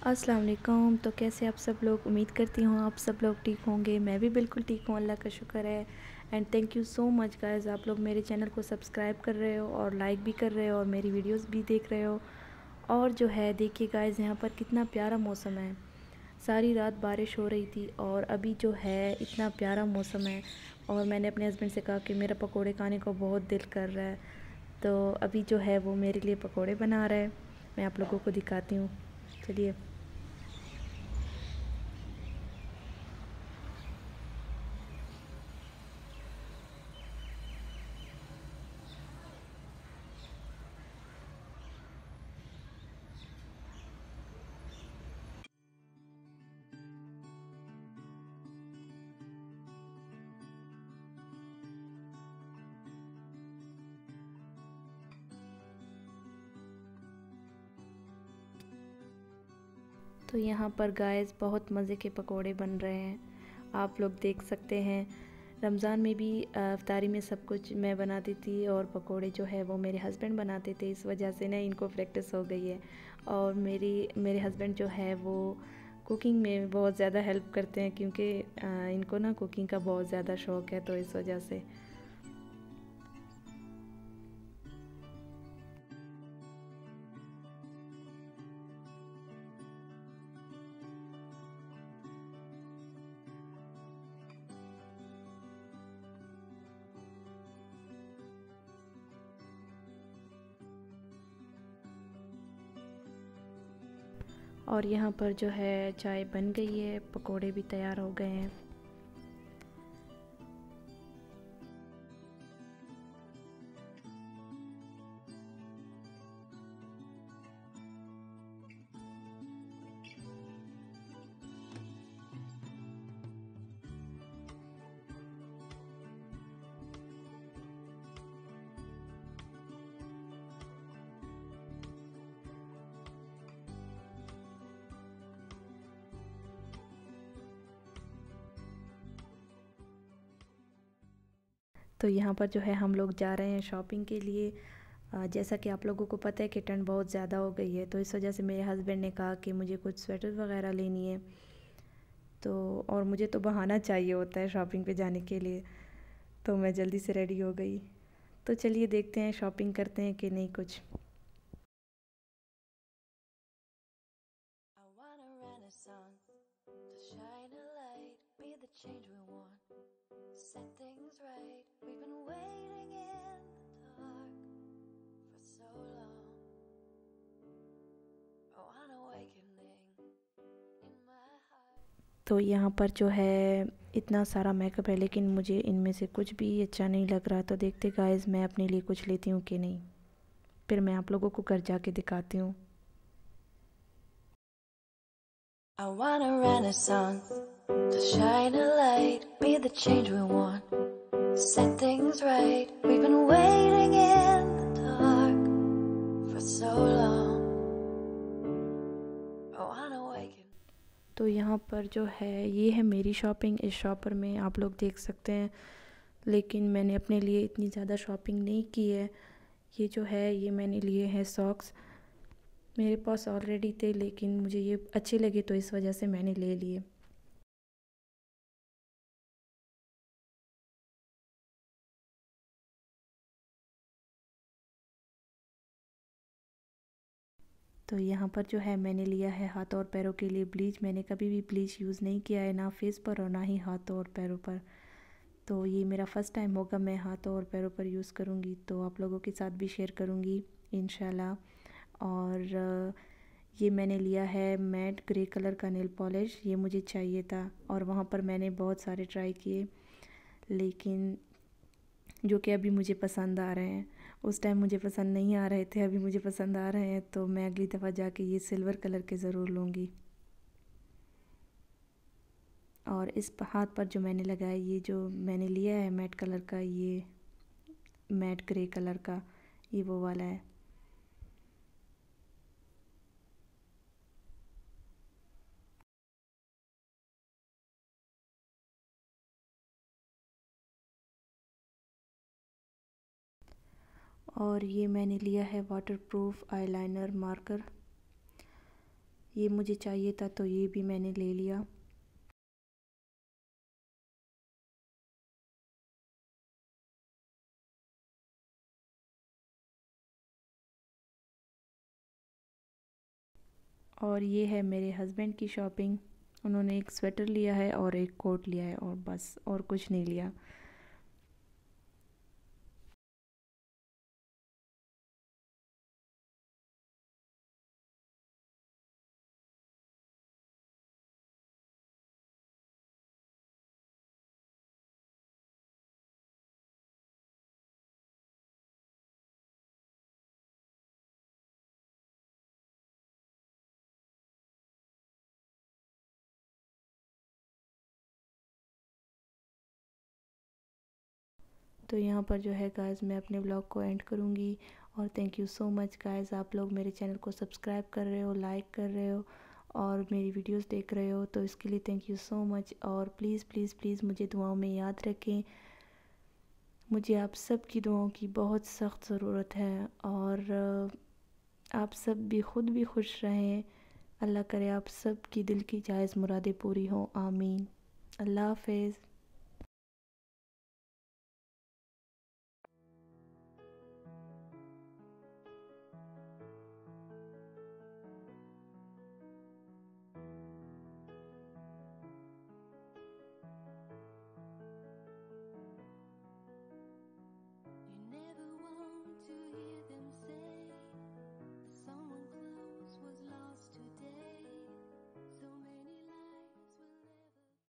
अस्सलाम वालेकुम। तो कैसे आप सब लोग, उम्मीद करती हूँ आप सब लोग ठीक होंगे। मैं भी बिल्कुल ठीक हूँ, अल्लाह का शुक्र है। And thank you so much guys, आप लोग मेरे चैनल को सब्सक्राइब कर रहे हो और लाइक भी कर रहे हो और मेरी वीडियोस भी देख रहे हो। और जो है देखिए गाइस, यहाँ पर कितना प्यारा मौसम है। सारी रात बारिश हो रही थी और अभी जो है इतना प्यारा मौसम है। और मैंने अपने हस्बैंड से कहा कि मेरा पकोड़े खाने को बहुत दिल कर रहा है, तो अभी जो है वो मेरे लिए पकोड़े बना रहा है। मैं आप लोगों को दिखाती हूँ, चलिए। तो यहाँ पर गाइस बहुत मज़े के पकोड़े बन रहे हैं, आप लोग देख सकते हैं। रमज़ान में भी इफ्तारी में सब कुछ मैं बनाती थी और पकोड़े जो है वो मेरे हस्बैंड बनाते थे। इस वजह से ना इनको प्रैक्टिस हो गई है। और मेरे हस्बैंड जो है वो कुकिंग में बहुत ज़्यादा हेल्प करते हैं, क्योंकि इनको ना कुकिंग का बहुत ज़्यादा शौक़ है, तो इस वजह से। और यहाँ पर जो है चाय बन गई है, पकोड़े भी तैयार हो गए हैं। तो यहाँ पर जो है हम लोग जा रहे हैं शॉपिंग के लिए। जैसा कि आप लोगों को पता है कि ठंड बहुत ज़्यादा हो गई है, तो इस वजह से मेरे हस्बैंड ने कहा कि मुझे कुछ स्वेटर वगैरह लेनी है। तो और मुझे तो बहाना चाहिए होता है शॉपिंग पे जाने के लिए, तो मैं जल्दी से रेडी हो गई। तो चलिए देखते हैं शॉपिंग करते हैं कि नहीं कुछ। Set things right. We've been waiting in the dark for so long. Oh, an awakening in my heart. तो यहाँ पर जो है इतना सारा मेकअप है, लेकिन मुझे इनमें से कुछ भी अच्छा नहीं लग रहा। तो देखते गाइस मैं अपने लिए कुछ लेती हूँ कि नहीं, फिर मैं आप लोगों को घर जाके दिखाती हूँ। I want a renaissance to shine a light, be the change we want, set things right. We've been waiting in the dark for so long. Oh, an awakening. तो यहाँ पर जो है ये है मेरी शॉपिंग। इस शॉपर में आप लोग देख सकते हैं, लेकिन मैंने अपने लिए इतनी ज़्यादा शॉपिंग नहीं की है। ये जो है ये मैंने लिए हैं सॉक्स, मेरे पास ऑलरेडी थे लेकिन मुझे ये अच्छे लगे, तो इस वजह से मैंने ले लिए। तो यहाँ पर जो है मैंने लिया है हाथ और पैरों के लिए ब्लीच। मैंने कभी भी ब्लीच यूज़ नहीं किया है, ना फेस पर और ना ही हाथों और पैरों पर। तो ये मेरा फ़र्स्ट टाइम होगा, मैं हाथों और पैरों पर यूज़ करूँगी, तो आप लोगों के साथ भी शेयर करूँगी इंशाल्लाह। और ये मैंने लिया है मैट ग्रे कलर का नेल पॉलिश, ये मुझे चाहिए था और वहाँ पर मैंने बहुत सारे ट्राई किए, लेकिन जो कि अभी मुझे पसंद आ रहे हैं। उस टाइम मुझे पसंद नहीं आ रहे थे, अभी मुझे पसंद आ रहे हैं, तो मैं अगली दफ़ा जाके ये सिल्वर कलर के ज़रूर लूँगी। और इस हाथ पर जो मैंने लगाया, ये जो मैंने लिया है मैट कलर का, ये मैट ग्रे कलर का, ये वो वाला है। और ये मैंने लिया है वाटरप्रूफ आईलाइनर मार्कर, ये मुझे चाहिए था तो ये भी मैंने ले लिया। और ये है मेरे हस्बैंड की शॉपिंग। उन्होंने एक स्वेटर लिया है और एक कोट लिया है और बस, और कुछ नहीं लिया। तो यहाँ पर जो है गाइस मैं अपने व्लॉग को एंड करूँगी। और thank you so much guys, आप लोग मेरे चैनल को सब्सक्राइब कर रहे हो, लाइक कर रहे हो और मेरी वीडियोस देख रहे हो, तो इसके लिए थैंक यू सो मच। और प्लीज़ प्लीज़ प्लीज़ मुझे दुआओं में याद रखें। मुझे आप सब की दुआओं की बहुत सख्त ज़रूरत है। और आप सब भी खुद भी खुश रहें। अल्लाह करे आप सब की दिल की जायज़ मुरादें पूरी हों, आमीन। अल्लाह हाफ़िज़।